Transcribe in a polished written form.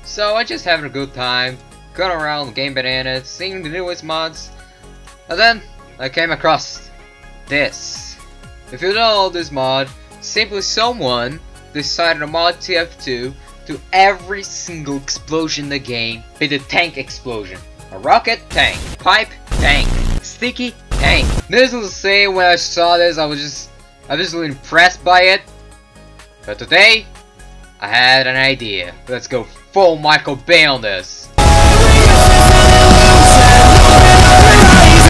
So I just having a good time, going around Game Bananas, seeing the newest mods, and then I came across this. If you know this mod, simply someone decided to mod TF2 to every single explosion in the game with a tank explosion. A rocket, tank. Pipe, tank. Sticky, tank. Needless to say, when I saw this, I was just really impressed by it. But today, I had an idea. Let's go full Michael Bay on this.